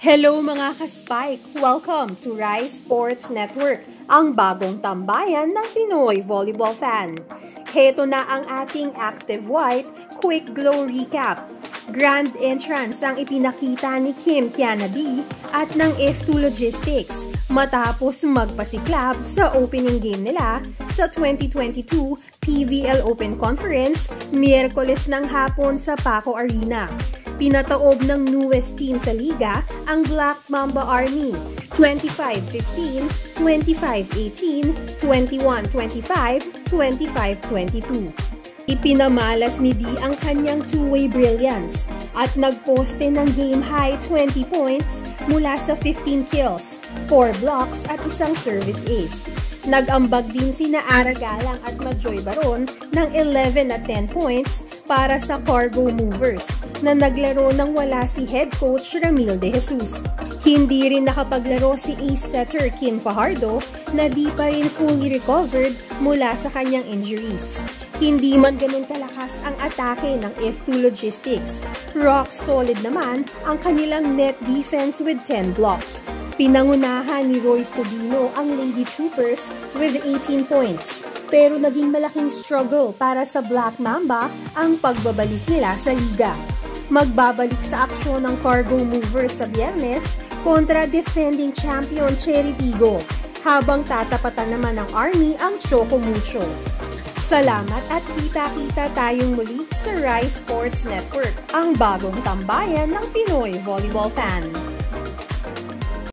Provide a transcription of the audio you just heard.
Hello mga ka-Spike! Welcome to Rise Sports Network, ang bagong tambayan ng Pinoy volleyball fan. Heto na ang ating Active White Quick Glow Recap. Grand entrance ang ipinakita ni Kim Kianna Dy at ng F2 Logistics matapos magpasiklab sa opening game nila sa 2022 PVL Open Conference Miyerkules ng hapon sa Paco Arena. Pinataob ng newest team sa liga ang Black Mamba Army, 25-15, 25-18, 21-25, 25-22. Ipinamalas ni Dy ang kanyang two-way brilliance at nagposte ng game-high 20 points mula sa 15 kills, 4 blocks at isang service ace. Nag-ambag din sina Aragalang at Majoy Baron ng 11 at 10 points para sa Cargo Movers na naglaro nang wala si head coach Ramil De Jesus. Hindi rin nakapaglaro si ace setter Kim Fajardo na di pa rin fully recovered mula sa kanyang injuries. Hindi man ganun kalakas ang atake ng F2 Logistics. Rock solid naman ang kanilang net defense with 10 blocks. Pinangunahan ni Royce Tobino ang Lady Troopers with 18 points. Pero naging malaking struggle para sa Black Mamba ang pagbabalik nila sa liga. Magbabalik sa aksyon ng Cargo Movers sa Biyernes kontra defending champion Cherry Tigo, habang tatapatan naman ng Army ang Choco Mucho. Salamat at kita-kita tayong muli sa Rise Sports Network, ang bagong tambayan ng Pinoy volleyball fan.